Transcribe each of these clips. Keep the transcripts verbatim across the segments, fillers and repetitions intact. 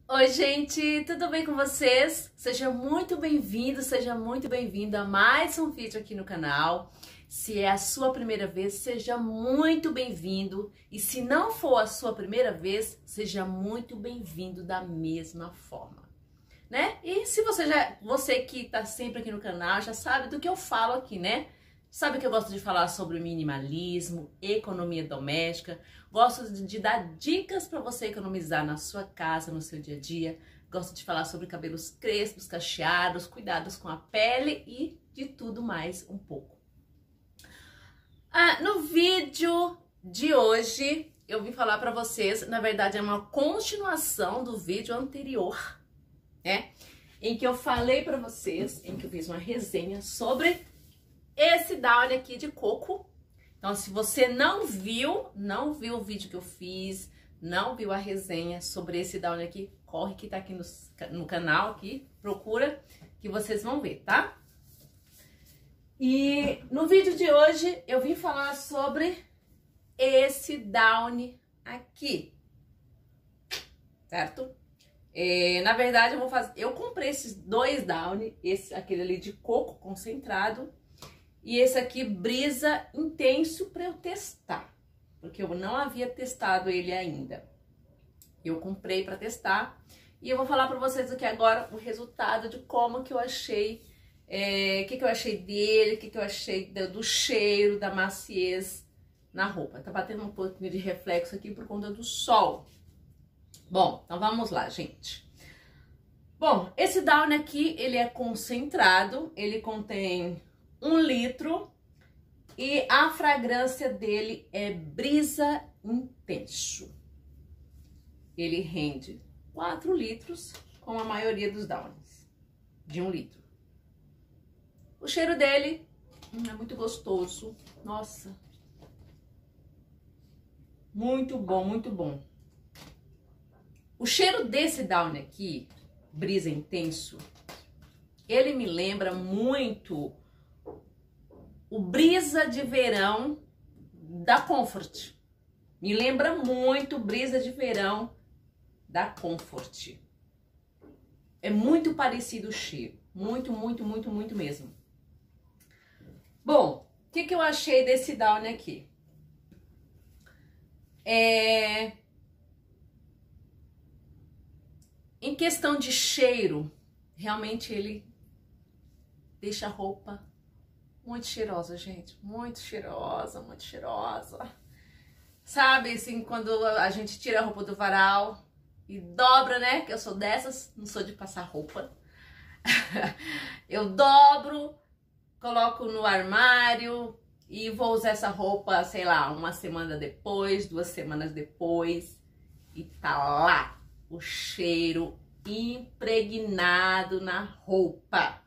Oi, gente, tudo bem com vocês? Seja muito bem-vindo, seja muito bem-vindo a mais um vídeo aqui no canal. Se é a sua primeira vez, seja muito bem-vindo. E se não for a sua primeira vez, seja muito bem-vindo da mesma forma, né? E se você já, você que tá sempre aqui no canal, já sabe do que eu falo aqui, né? Sabe que eu gosto de falar sobre minimalismo, economia doméstica, gosto de, de dar dicas para você economizar na sua casa, no seu dia a dia. Gosto de falar sobre cabelos crespos, cacheados, cuidados com a pele e de tudo mais um pouco. Ah, no vídeo de hoje eu vim falar para vocês, na verdade é uma continuação do vídeo anterior, né? Em que eu falei para vocês, em que eu fiz uma resenha sobre esse downy aqui de coco. Então, se você não viu, não viu o vídeo que eu fiz, não viu a resenha sobre esse downy aqui, corre que tá aqui no, no canal, aqui, procura, que vocês vão ver, tá? E no vídeo de hoje, eu vim falar sobre esse downy aqui, certo? É, na verdade, eu vou fazer, eu comprei esses dois downy, esse, aquele ali de coco concentrado, e esse aqui, brisa intenso, para eu testar, porque eu não havia testado ele ainda. Eu comprei para testar e eu vou falar para vocês aqui agora o resultado de como que eu achei, o é, que que eu achei dele, o que que eu achei do, do cheiro, da maciez na roupa. Tá batendo um pouquinho de reflexo aqui por conta do sol. Bom, então vamos lá, gente. Bom, esse downy aqui, ele é concentrado, ele contém um litro e a fragrância dele é brisa intenso. Ele rende quatro litros, como a maioria dos downs, de um litro. O cheiro dele hum, é muito gostoso, nossa, muito bom, muito bom. O cheiro desse downy aqui, brisa intenso, ele me lembra muito o brisa de verão da Comfort. Me lembra muito brisa de verão da Comfort. É muito parecido o cheiro. Muito, muito, muito, muito mesmo. Bom, o que, que eu achei desse downy aqui? É... Em questão de cheiro, realmente ele deixa a roupa muito cheirosa, gente. Muito cheirosa, muito cheirosa. Sabe, assim, quando a gente tira a roupa do varal e dobra, né? Que eu sou dessas, não sou de passar roupa. Eu dobro, coloco no armário e vou usar essa roupa, sei lá, uma semana depois, duas semanas depois. E tá lá o cheiro impregnado na roupa.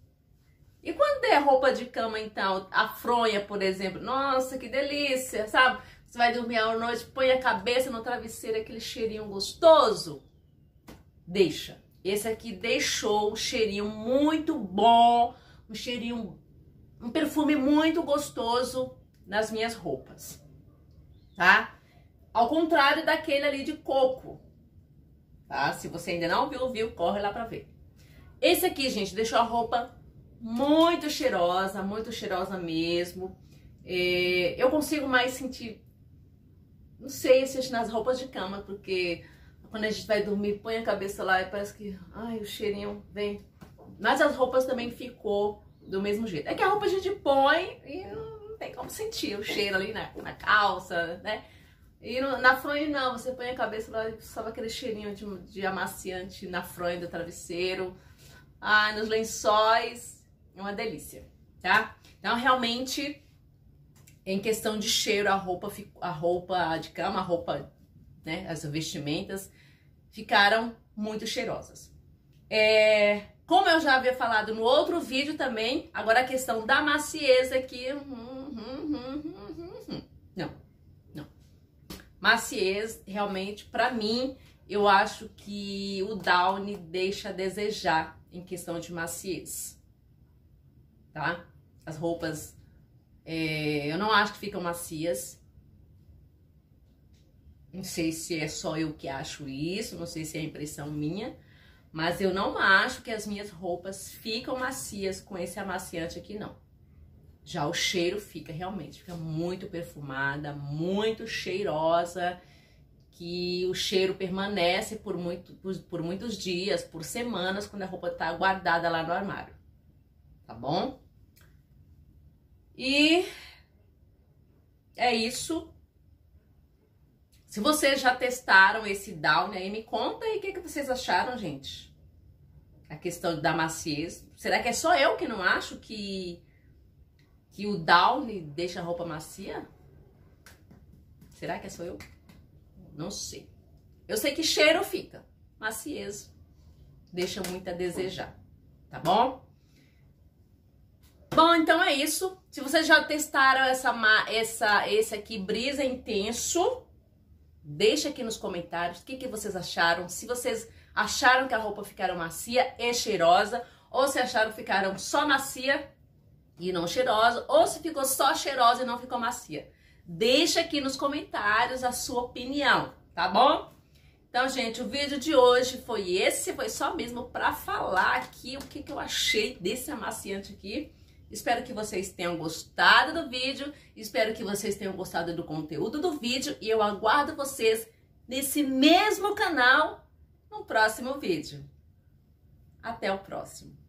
E quando é roupa de cama, então, a fronha, por exemplo, nossa, que delícia, sabe? Você vai dormir à noite, põe a cabeça no travesseiro, aquele cheirinho gostoso, deixa. Esse aqui deixou um cheirinho muito bom, um cheirinho, um perfume muito gostoso nas minhas roupas, tá? Ao contrário daquele ali de coco, tá? Se você ainda não viu, viu, corre lá pra ver. Esse aqui, gente, deixou a roupa muito cheirosa, muito cheirosa mesmo. É, eu consigo mais sentir, não sei se nas roupas de cama, porque quando a gente vai dormir, põe a cabeça lá e parece que, ai, o cheirinho vem. Mas as roupas também ficou do mesmo jeito. É que a roupa a gente põe e não tem como sentir o cheiro ali na, na calça, né? E no, na fronha não, você põe a cabeça lá e só aquele cheirinho de, de amaciante na fronha do travesseiro. Ai, nos lençóis. É uma delícia, tá? Então, realmente, em questão de cheiro, a roupa, a roupa de cama, a roupa, né, as vestimentas, ficaram muito cheirosas. É, como eu já havia falado no outro vídeo também, agora a questão da maciez aqui, hum, hum, hum, hum, hum, não, não. Maciez, realmente, pra mim, eu acho que o downy deixa a desejar em questão de maciez. Tá? As roupas, é, eu não acho que ficam macias. Não sei se é só eu que acho isso, não sei se é impressão minha, mas eu não acho que as minhas roupas ficam macias com esse amaciante aqui, não. Já o cheiro fica realmente, fica muito perfumada, muito cheirosa, que o cheiro permanece por, muito, por, por muitos dias, por semanas, quando a roupa tá guardada lá no armário, tá bom? E é isso. Se vocês já testaram esse Downy aí, me conta aí o que, que vocês acharam, gente. A questão da maciez. Será que é só eu que não acho que, que o Downy deixa a roupa macia? Será que é só eu? Não sei. Eu sei que cheiro fica. Maciez deixa muito a desejar. Tá bom? Bom, então é isso. Se vocês já testaram essa, essa, esse aqui, Brisa Intenso, deixa aqui nos comentários o que, que vocês acharam. Se vocês acharam que a roupa ficaram macia e cheirosa, ou se acharam que ficaram só macia e não cheirosa, ou se ficou só cheirosa e não ficou macia. Deixa aqui nos comentários a sua opinião, tá bom? Então, gente, o vídeo de hoje foi esse, foi só mesmo pra falar aqui o que, que eu achei desse amaciante aqui. Espero que vocês tenham gostado do vídeo, espero que vocês tenham gostado do conteúdo do vídeo e eu aguardo vocês nesse mesmo canal no próximo vídeo. Até o próximo.